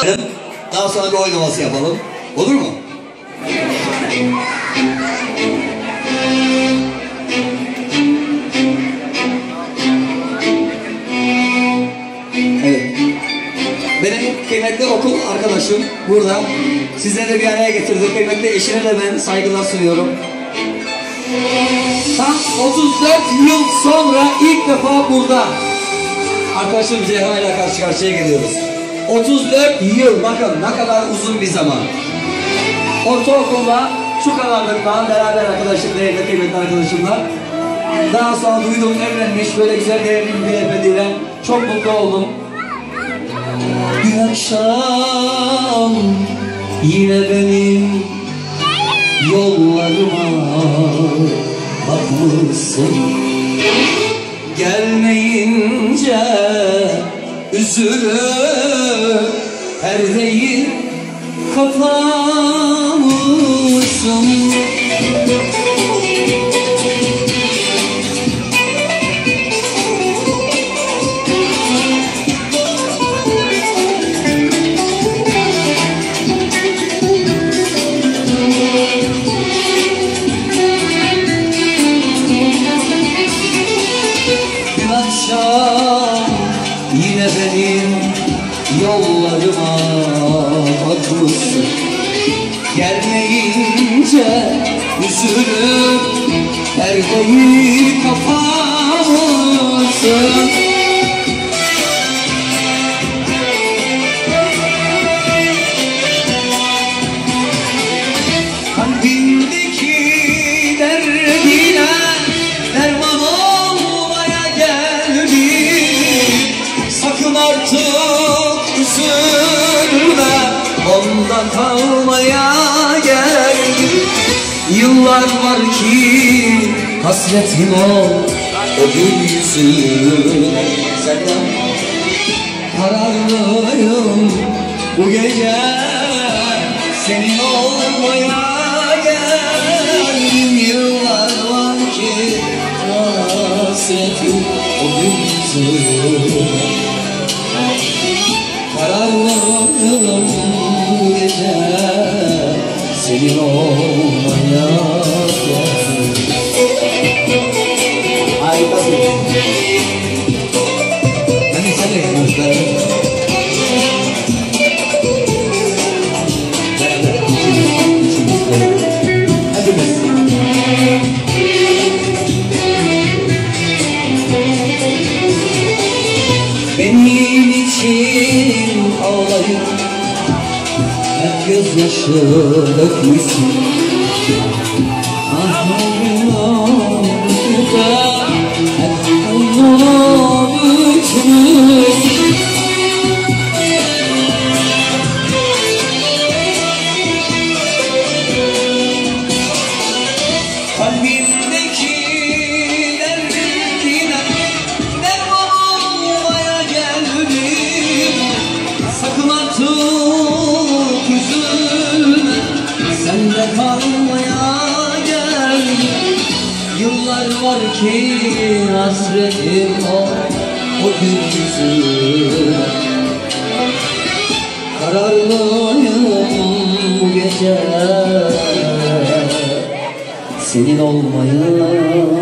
verelim. Daha sonra bir oynaması yapalım. Olur mu? Evet. Benim kıymetli okul arkadaşım burada. Sizleri bir araya getirdim. Kıymetli eşine de ben saygılar sunuyorum. Tam 34 yıl sonra ilk defa burada arkadaşım Ceyhan ile karşı karşıya geliyoruz. 34 yıl, bakın ne kadar uzun bir zaman. Ortaokulda şu kadarlıkla beraber arkadaşım, değerli kıymetli arkadaşımlar. Daha sonra duydum evlenmiş, böyle güzel değerli bir beyefendiyle çok mutlu oldum. Bir akşam yine benim yollarıma bakmışsın, gelmeyince üzülüp perdeyi kapamışsın. Yine benim yollarıma bakmışsın, gelmeyince üzülüp perdeyi kapamışsın. Kalbimdeki derdine derman olmaya geldim. Sakın artık üzülme, ondan kalmaya geldim. Yıllar var ki hasretim ol o gül yüzüne. Kararlıyım bu gece senin olmaya geldim. Yıllar var ki hasretim o gül yüzüne. Kararlıyım bu gece senin olmaya geldim. Harikasın. Hani sen de yapmışlar. Hepimiz. Benim için ağlayıp hep gözyaşı dökmüşsün. Ah oğlum güzel, hep onu bütmüşsün. Kalbimdeki derdine derman olmaya geldim. Sakın artık üzülme, sende kalmaya geldim. Yıllar var ki hasretim o gül yüzüne. Kararlıyım bu gece senin olmaya